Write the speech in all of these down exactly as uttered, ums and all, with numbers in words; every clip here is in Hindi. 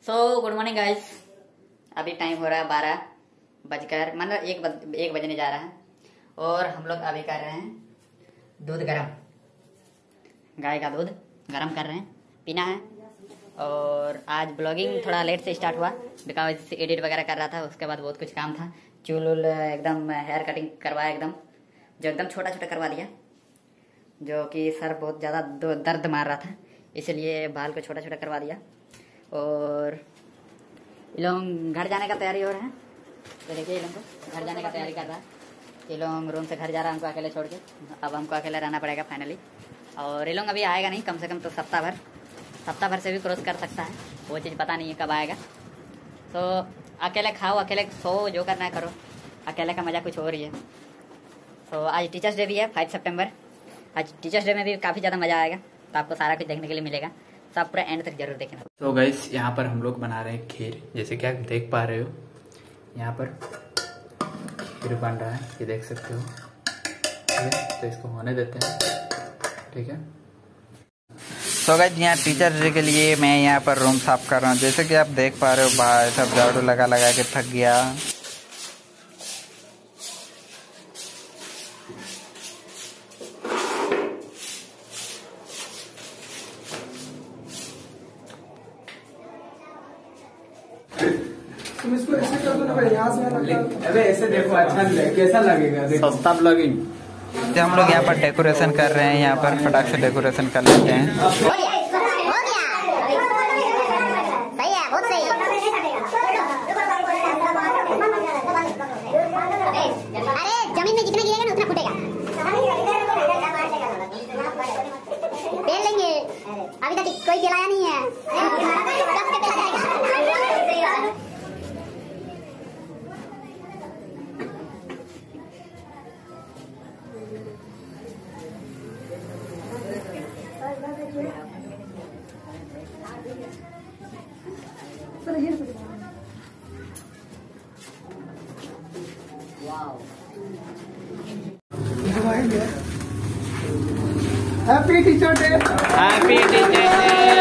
सो गुड मॉर्निंग गाइस। अभी टाइम हो रहा है बारह बजकर मतलब एक बज, एक बजने जा रहा है और हम लोग अभी कर रहे हैं दूध गरम। गाय का दूध गरम कर रहे हैं, पीना है। और आज ब्लॉगिंग थोड़ा लेट से स्टार्ट हुआ बिकॉज एडिट वगैरह कर रहा था, उसके बाद बहुत कुछ काम था। चूल उल एकदम हेयर कटिंग करवाया, एकदम जो एकदम छोटा छोटा करवा दिया, जो कि सर बहुत ज़्यादा दर्द मार रहा था, इसलिए बाल को छोटा छोटा करवा दिया। और ये लोग घर जाने का तैयारी हो रहा है, तो देखिए ये लोग को घर जाने का तैयारी कर रहा है। ये लोग रूम से घर जा रहा है हमको अकेले छोड़ के, अब हमको अकेले रहना पड़ेगा फाइनली। और ये लोग अभी आएगा नहीं, कम से कम तो सप्ताह भर सप्ताह भर से भी क्रॉस कर सकता है, वो चीज़ पता नहीं है कब आएगा। तो अकेले खाओ, अकेले सो, जो करना है करो, अकेले का मज़ा कुछ और ही है। तो आज टीचर्स डे भी है, फाइव सितंबर। आज टीचर्स डे में भी काफ़ी ज़्यादा मज़ा आएगा, तो आपको सारा कुछ देखने के लिए मिलेगा, तो आप पूरा एंड तक जरूर देखना। तो गाइस यहाँ पर हम लोग बना रहे हैं खीर, जैसे कि आप देख पा रहे हो यहाँ पर खीर बन रहा है, ये देख सकते हो। ठीक है, तो इसको होने देते हैं। ठीक है, तो गाइस यहाँ टीचर डे के लिए मैं यहाँ पर रूम साफ कर रहा हूँ। जैसे कि आप देख पा रहे हो भाई सब झाड़ू लगा लगा के थक गया। तुम इसको ऐसे कर दो ना भाई, यहाँ से अबे ऐसे देखो, अच्छा कैसा लगेगा, सस्ता ब्लॉगिंग। तो हम लोग यहाँ पर डेकोरेशन कर रहे हैं, यहाँ पर फटाक से डेकोरेशन कर लेते हैं। जमीन में जितना गिरेगा ना उतना फूटेगा। पेल लेंगे, अभी तक कोई गिराया नहीं है, कब के पेला जाएगा। Happy teacher day. Happy teacher day.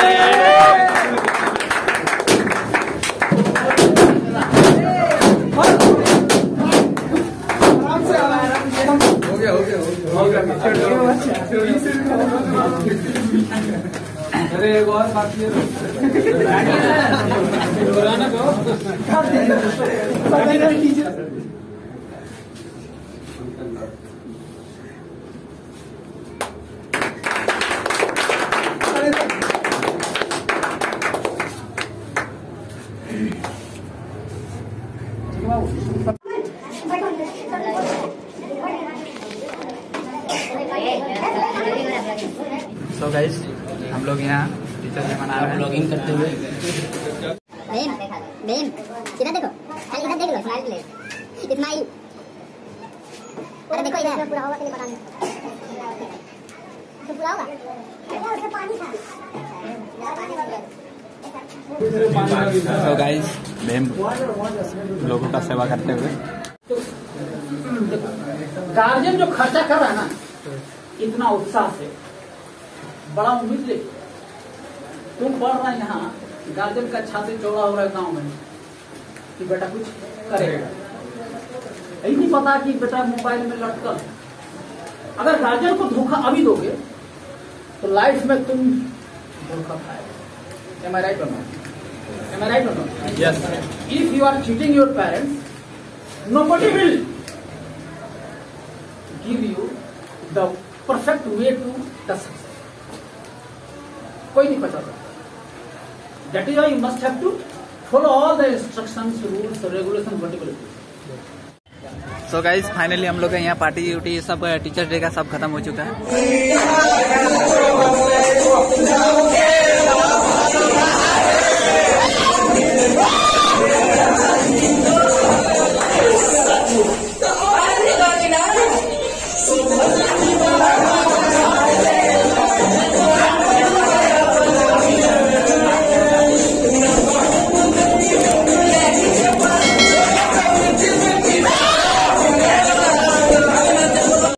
आराम से आराम से हो गया हो गया हो गया। अरे एक और बाकी है। सो गाइस हम लोग यहाँ टीचर डे मना रहे हैं ब्लॉगिंग करते हुए। बेम, बेम, इधर देखो, खाली इधर देख लो, स्माइल प्लीज, स्माइल। अरे देखो इधर, पूरा होगा के लिए पता नहीं, तो पूरा होगा, उसमें पानी था, तो गाइस बेम लोगों का सेवा करते हुए। गार्जियन जो खर्चा कर रहा है ना इतना उत्साह से, बड़ा उम्मीद ले, तुम पढ़ रहे हैं यहाँ, गार्जियन का छाती चौड़ा हो रहा है गाँव में कि बेटा कुछ करेगा। यही नहीं पता कि बेटा मोबाइल में लटकल। अगर गार्जियन को धोखा अभी दोगे तो लाइफ में तुम धोखा खाएगा। Am I right or not? Am I right or not? Yes. If you are cheating your parents, nobody will give you the perfect way to the success. कोई नहीं बचा सकता। That is why you must have to follow all the instructions, rules, regulations, whatever. So guys finally हम लोग यहाँ पार्टी उटी सब टीचर डे का सब खत्म हो चुका है।